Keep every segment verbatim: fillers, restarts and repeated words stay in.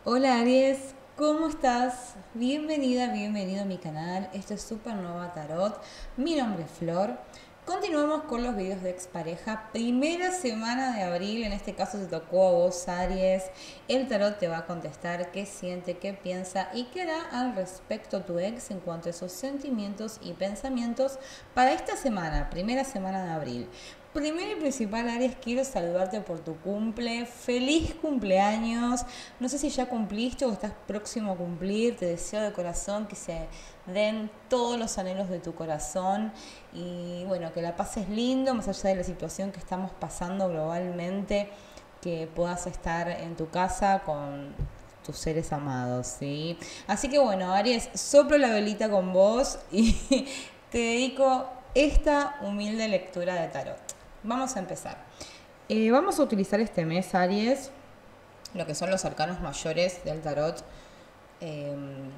Hola Aries, ¿cómo estás? Bienvenida, bienvenido a mi canal. Esto es Supernova Tarot. Mi nombre es Flor. Continuamos con los videos de expareja. Primera semana de abril, en este caso te tocó a vos, Aries. El tarot te va a contestar qué siente, qué piensa y qué hará al respecto tu ex en cuanto a esos sentimientos y pensamientos para esta semana, primera semana de abril. Primero y principal, Aries, quiero saludarte por tu cumple. ¡Feliz cumpleaños! No sé si ya cumpliste o estás próximo a cumplir. Te deseo de corazón que se den todos los anhelos de tu corazón y bueno, que la pases lindo, más allá de la situación que estamos pasando globalmente, que puedas estar en tu casa con tus seres amados, ¿sí? Así que bueno, Aries, soplo la velita con vos y te dedico esta humilde lectura de tarot. Vamos a empezar. Eh, vamos a utilizar este mes, Aries, lo que son los arcanos mayores del tarot. Eh,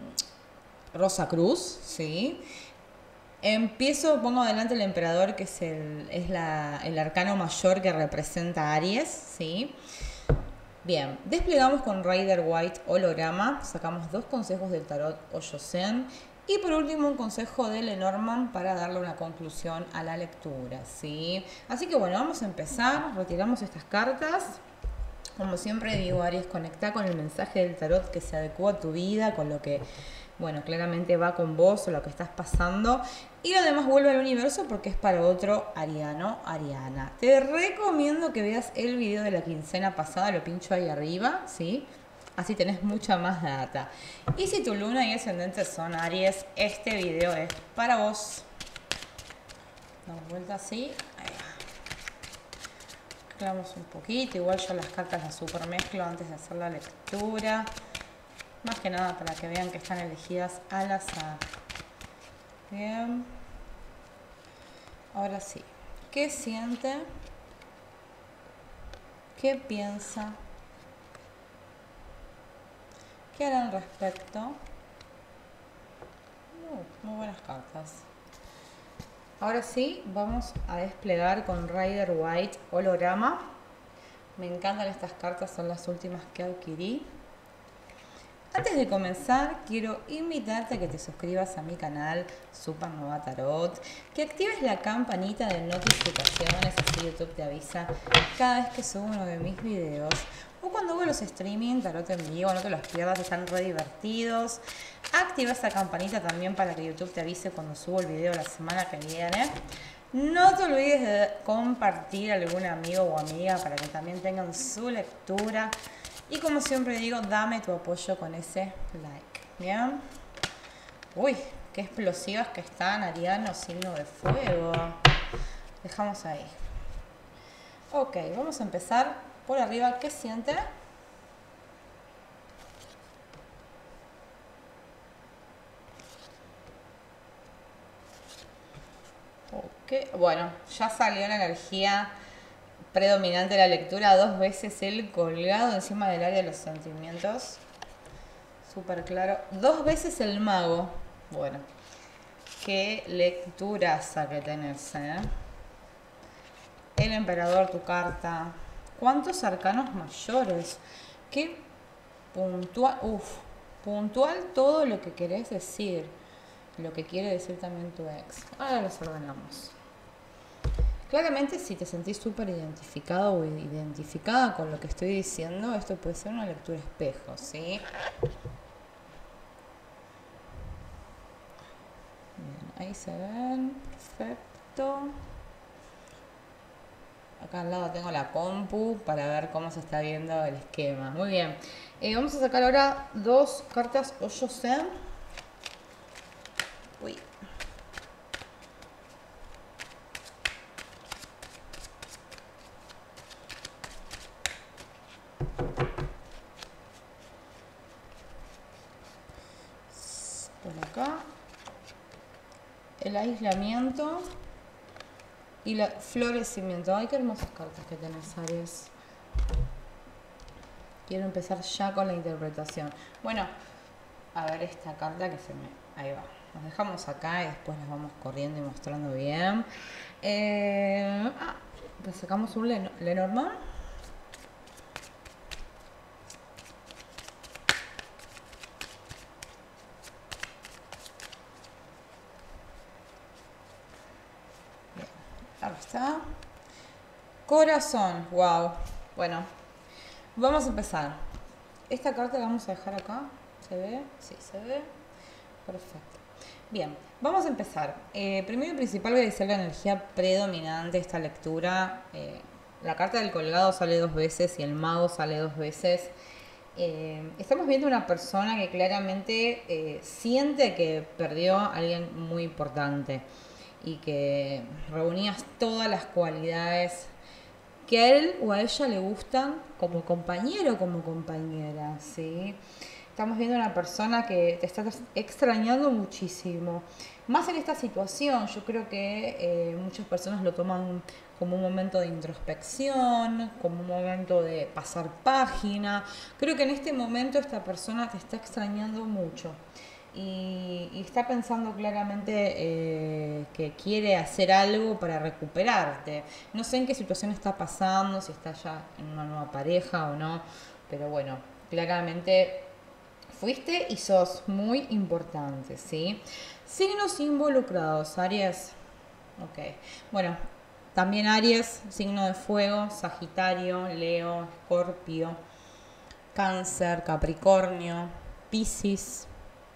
Rosa Cruz, ¿sí? Empiezo, pongo adelante el emperador, que es, el, es la, el arcano mayor que representa a Aries, ¿sí? Bien, desplegamos con Rider White holograma, sacamos dos consejos del tarot Oyosen y por último un consejo de Lenormand para darle una conclusión a la lectura, ¿sí? Así que bueno, vamos a empezar, retiramos estas cartas. Como siempre digo, Aries, conecta con el mensaje del tarot que se adecua a tu vida, con lo que, bueno, claramente va con vos o lo que estás pasando. Y lo demás vuelve al universo porque es para otro ariano, ariana. Te recomiendo que veas el video de la quincena pasada, lo pincho ahí arriba, ¿sí? Así tenés mucha más data. Y si tu luna y ascendente son Aries, este video es para vos. Damos vuelta así. Ahí va. Mezclamos un poquito, igual yo las cartas las super mezclo antes de hacer la lectura, más que nada para que vean que están elegidas al azar. Bien, ahora sí, ¿qué siente? ¿Qué piensa? ¿Qué hará al respecto? Uh, muy buenas cartas. Ahora sí, vamos a desplegar con Rider White holograma. Me encantan estas cartas, son las últimas que adquirí. Antes de comenzar, quiero invitarte a que te suscribas a mi canal Supernova Tarot, que actives la campanita de notificaciones, así YouTube te avisa cada vez que subo uno de mis videos. O cuando hago los streaming, tarot en vivo, no te los pierdas, están re divertidos. Activa esa campanita también para que YouTube te avise cuando subo el video la semana que viene. No te olvides de compartir a algún amigo o amiga para que también tengan su lectura. Y como siempre digo, dame tu apoyo con ese like. ¿Bien? Uy, qué explosivas que están, Ariano, signo de fuego. Dejamos ahí. Ok, vamos a empezar por arriba. ¿Qué siente? Ok, bueno, ya salió la energía predominante de la lectura. Dos veces el colgado encima del área de los sentimientos. Súper claro. Dos veces el mago. Bueno, qué lecturaza que tenés, ¿eh? El emperador, tu carta. ¿Cuántos arcanos mayores? Qué puntual. Uf, puntual todo lo que querés decir. Lo que quiere decir también tu ex. Ahora los ordenamos. Claramente, si te sentís súper identificado o identificada con lo que estoy diciendo, esto puede ser una lectura espejo, ¿sí? Bien, ahí se ven. Perfecto. Acá al lado tengo la compu para ver cómo se está viendo el esquema. Muy bien. Eh, vamos a sacar ahora dos cartas Oyosen. Uy. Por acá. El aislamiento. Y el florecimiento. Ay, qué hermosas cartas que tenés, Aries. Quiero empezar ya con la interpretación. Bueno, a ver esta carta que se me... Ahí va. Nos dejamos acá y después las vamos corriendo y mostrando bien. Eh... Ah, pues sacamos un Lenormand. está. Corazón, wow. Bueno, vamos a empezar. Esta carta la vamos a dejar acá. ¿Se ve? Sí, se ve. Perfecto. Bien, vamos a empezar. Eh, primero y principal voy a decir la energía predominante de esta lectura. Eh, la carta del colgado sale dos veces y el mago sale dos veces. Eh, estamos viendo una persona que claramente eh, siente que perdió a alguien muy importante y que reunía todas las cualidades que a él o a ella le gustan como compañero o como compañera, ¿sí? Estamos viendo una persona que te está extrañando muchísimo. Más en esta situación, yo creo que eh, muchas personas lo toman como un momento de introspección, como un momento de pasar página. Creo que en este momento esta persona te está extrañando mucho. Y, y está pensando claramente eh, que quiere hacer algo para recuperarte. No sé en qué situación está pasando, si está ya en una nueva pareja o no, pero bueno, claramente fuiste y sos muy importante, ¿sí? Signos involucrados, Aries. Ok, bueno, también Aries, signo de fuego, Sagitario, Leo, Escorpio, Cáncer, Capricornio, Piscis,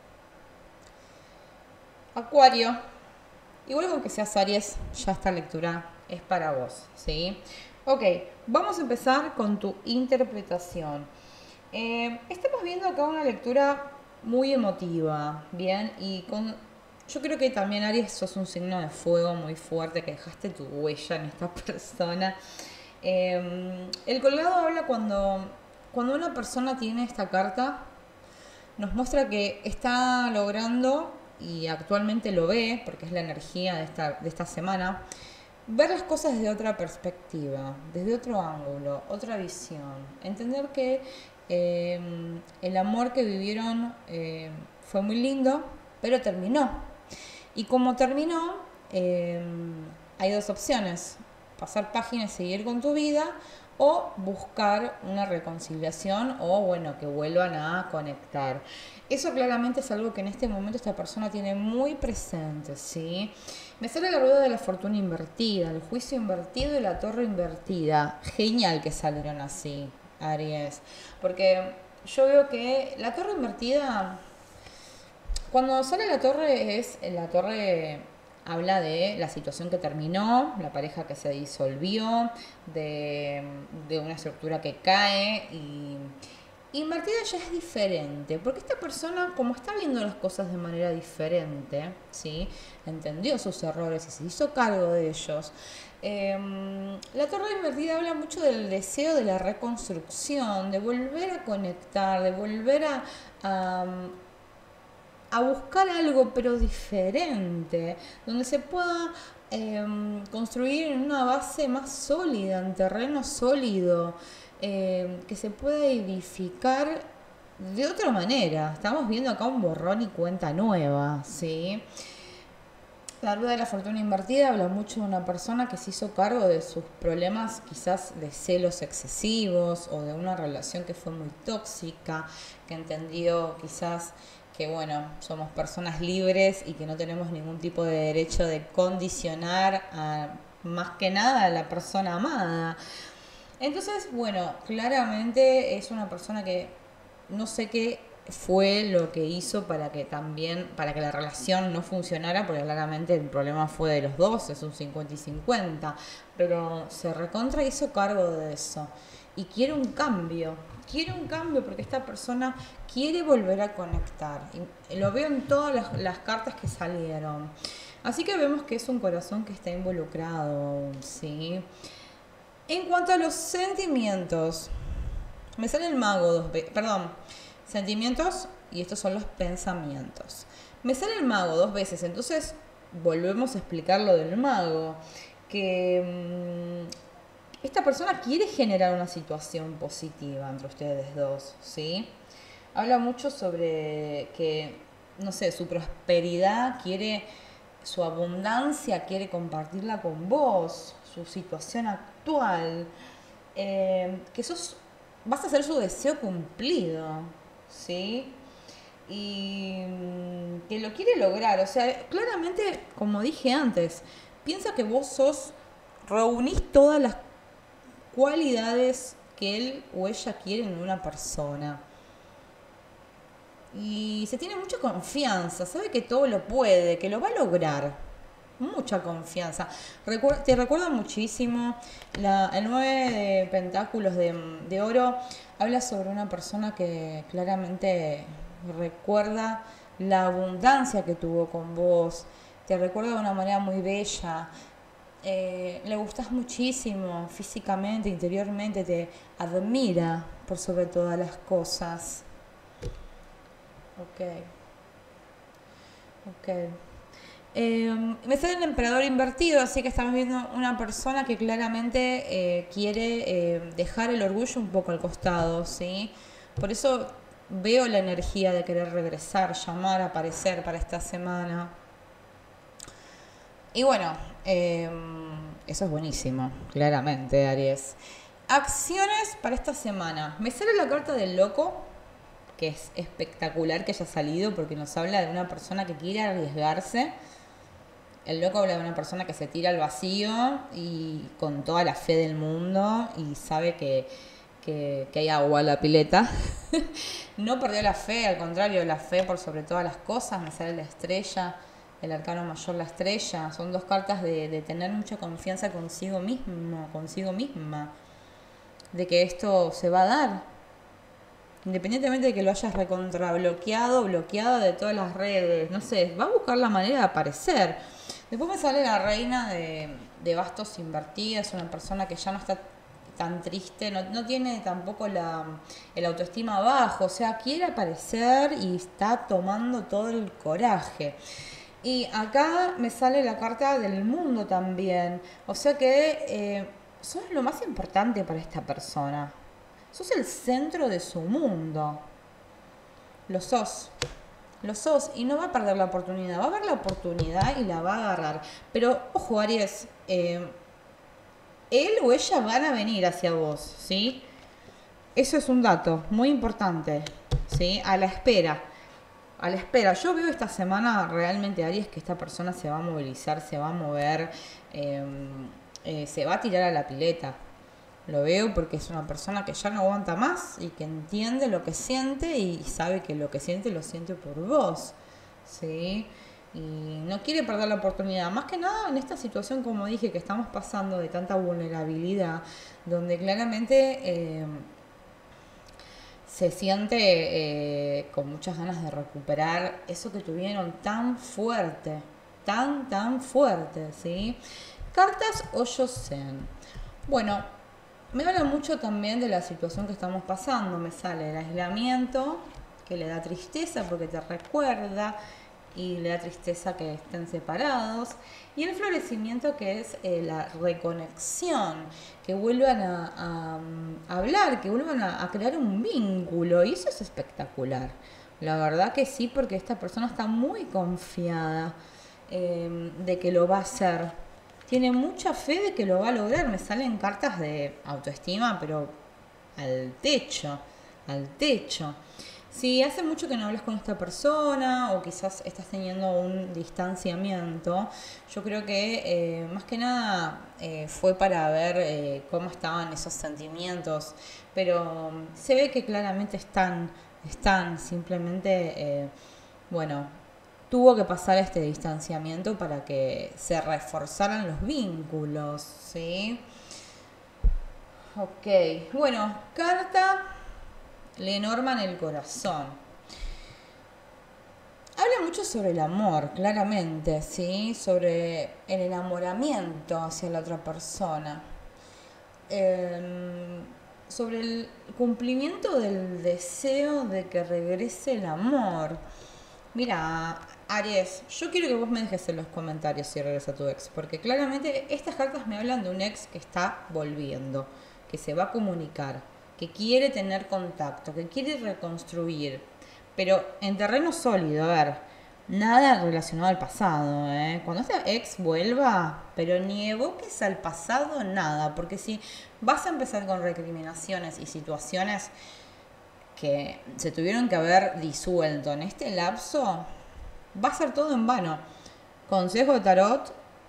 Acuario. Igual con que seas Aries, ya esta lectura es para vos, ¿sí? Ok, vamos a empezar con tu interpretación. Eh, estamos viendo acá una lectura muy emotiva, ¿bien? Y con, yo creo que también Aries sos un signo de fuego muy fuerte, que dejaste tu huella en esta persona. Eh, el colgado habla cuando, cuando una persona tiene esta carta, nos muestra que está logrando, y actualmente lo ve, porque es la energía de esta, de esta semana, ver las cosas desde otra perspectiva, desde otro ángulo, otra visión. Entender que eh, el amor que vivieron eh, fue muy lindo, pero terminó. Y como terminó, eh, hay dos opciones: pasar página y seguir con tu vida, o buscar una reconciliación, o bueno, que vuelvan a conectar. Eso claramente es algo que en este momento esta persona tiene muy presente, ¿sí? Me sale la rueda de la fortuna invertida, el juicio invertido y la torre invertida. Genial que salieron así, Aries. Porque yo veo que la torre invertida, cuando sale la torre, es la torre habla de la situación que terminó, la pareja que se disolvió, de, de una estructura que cae. Y invertida ya es diferente, porque esta persona, como está viendo las cosas de manera diferente, ¿sí? Entendió sus errores y se hizo cargo de ellos. Eh, la torre invertida habla mucho del deseo de la reconstrucción, de volver a conectar, de volver a, a a buscar algo pero diferente, donde se pueda eh, construir en una base más sólida, en terreno sólido, eh, que se pueda edificar de otra manera. Estamos viendo acá un borrón y cuenta nueva, ¿sí? La rueda de la fortuna invertida habla mucho de una persona que se hizo cargo de sus problemas, quizás de celos excesivos o de una relación que fue muy tóxica, que entendió quizás que bueno, somos personas libres y que no tenemos ningún tipo de derecho de condicionar a, más que nada, a la persona amada. Entonces, bueno, claramente es una persona que no sé qué fue lo que hizo para que también, para que la relación no funcionara, porque claramente el problema fue de los dos, es un cincuenta y cincuenta, pero se recontra hizo cargo de eso y quiere un cambio, quiere un cambio porque esta persona quiere volver a conectar, y lo veo en todas las, las cartas que salieron, así que vemos que es un corazón que está involucrado, ¿sí? En cuanto a los sentimientos, me sale el mago dos veces, perdón, sentimientos, y estos son los pensamientos. Me sale el mago dos veces, entonces volvemos a explicar lo del mago, que mmm, esta persona quiere generar una situación positiva entre ustedes dos, ¿sí? Habla mucho sobre que, no sé, su prosperidad, quiere, su abundancia, quiere compartirla con vos, su situación actual, eh, que sos, vas a hacer su deseo cumplido, ¿sí? Y que lo quiere lograr, o sea, claramente, como dije antes, piensa que vos sos reunís todas las cualidades que él o ella quiere en una persona. Y se tiene mucha confianza, sabe que todo lo puede, que lo va a lograr. Mucha confianza. Recuer- te recuerda muchísimo la, el nueve de pentáculos de, de oro. Habla sobre una persona que claramente recuerda la abundancia que tuvo con vos. Te recuerda de una manera muy bella. Eh, le gustas muchísimo físicamente, interiormente. Te admira por sobre todas las cosas. Ok. Ok. Eh, me sale el emperador invertido, así que estamos viendo una persona que claramente eh, quiere eh, dejar el orgullo un poco al costado, ¿sí? Por eso veo la energía de querer regresar, llamar, aparecer para esta semana. Y bueno, eh, eso es buenísimo, claramente, Aries. Acciones para esta semana. Me sale la carta del loco, que es espectacular que haya salido porque nos habla de una persona que quiere arriesgarse. El loco habla de una persona que se tira al vacío y con toda la fe del mundo y sabe que, que, que hay agua en la pileta. No perdió la fe, al contrario, la fe por sobre todas las cosas. Me sale la estrella, el arcano mayor, la estrella. Son dos cartas de, de tener mucha confianza consigo mismo, consigo misma. De que esto se va a dar. Independientemente de que lo hayas recontrabloqueado, bloqueado de todas las redes, no sé, va a buscar la manera de aparecer. Después me sale la reina de, de bastos invertida, es una persona que ya no está tan triste, no, no tiene tampoco la, el autoestima bajo, o sea, quiere aparecer y está tomando todo el coraje. Y acá me sale la carta del mundo también, o sea que eh, sos lo más importante para esta persona. Sos el centro de su mundo. Lo sos. Lo sos. Y no va a perder la oportunidad. Va a ver la oportunidad y la va a agarrar. Pero, ojo, Aries. Eh, él o ella van a venir hacia vos. ¿Sí? Eso es un dato muy importante. ¿Sí? A la espera. A la espera. Yo veo esta semana realmente, Aries, que esta persona se va a movilizar, se va a mover. Eh, eh, se va a tirar a la pileta. Lo veo porque es una persona que ya no aguanta más y que entiende lo que siente y sabe que lo que siente lo siente por vos, ¿sí? Y no quiere perder la oportunidad. Más que nada en esta situación, como dije, que estamos pasando de tanta vulnerabilidad, donde claramente eh, se siente eh, con muchas ganas de recuperar eso que tuvieron tan fuerte, tan, tan fuerte, ¿sí? Cartas Hoyo Zen. Bueno, me habla mucho también de la situación que estamos pasando. Me sale el aislamiento, que le da tristeza porque te recuerda, y le da tristeza que estén separados. Y el florecimiento, que es eh, la reconexión, que vuelvan a, a, a hablar, que vuelvan a, a crear un vínculo. Y eso es espectacular. La verdad que sí, porque esta persona está muy confiada eh, de que lo va a hacer. Tiene mucha fe de que lo va a lograr. Me salen cartas de autoestima, pero al techo, al techo. Si hace mucho que no hablas con esta persona o quizás estás teniendo un distanciamiento, yo creo que eh, más que nada eh, fue para ver eh, cómo estaban esos sentimientos, pero se ve que claramente están, están simplemente, eh, bueno, tuvo que pasar este distanciamiento para que se reforzaran los vínculos, ¿sí? Ok, bueno, carta Lenormand el corazón. Habla mucho sobre el amor, claramente, ¿sí? Sobre el enamoramiento hacia la otra persona. Eh, sobre el cumplimiento del deseo de que regrese el amor. Mira, Aries, yo quiero que vos me dejes en los comentarios si regresa tu ex, porque claramente estas cartas me hablan de un ex que está volviendo, que se va a comunicar, que quiere tener contacto, que quiere reconstruir, pero en terreno sólido, a ver, nada relacionado al pasado, ¿eh? Cuando esta ex vuelva, pero ni evoques al pasado nada, porque si vas a empezar con recriminaciones y situaciones que se tuvieron que haber disuelto en este lapso, va a ser todo en vano. Consejo de tarot,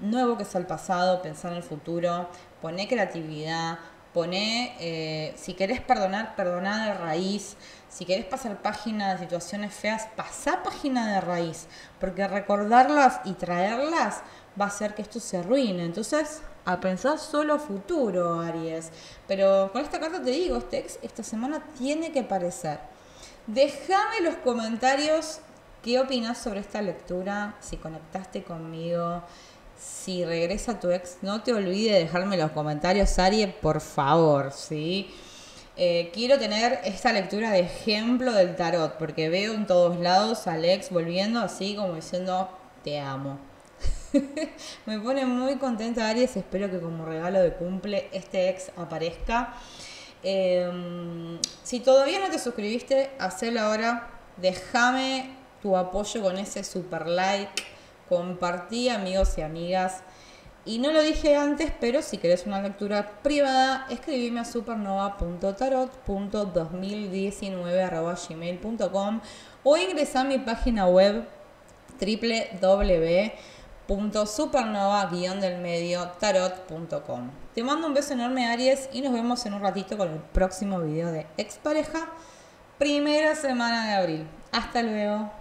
no evoques al pasado, pensá en el futuro, poné creatividad, poné, eh, si querés perdonar, perdoná de raíz. Si querés pasar página de situaciones feas, pasá página de raíz. Porque recordarlas y traerlas va a hacer que esto se arruine. Entonces, a pensar solo futuro, Aries. Pero con esta carta te digo, este ex esta semana tiene que aparecer. Déjame en los comentarios qué opinas sobre esta lectura, si conectaste conmigo. Si regresa tu ex, no te olvides de dejarme en los comentarios, Aries, por favor, ¿sí? Eh, quiero tener esta lectura de ejemplo del tarot, porque veo en todos lados al ex volviendo así como diciendo, te amo. Me pone muy contenta, Aries, espero que como regalo de cumple este ex aparezca. Eh, si todavía no te suscribiste, hacelo ahora, déjame tu apoyo con ese super like. Compartí, amigos y amigas. Y no lo dije antes, pero si querés una lectura privada, escribime a supernova punto tarot punto dos mil diecinueve arroba gmail punto com o ingresá a mi página web doble u doble u doble u punto supernova guión del medio tarot punto com. Te mando un beso enorme, Aries, y nos vemos en un ratito con el próximo video de Expareja, primera semana de abril. Hasta luego.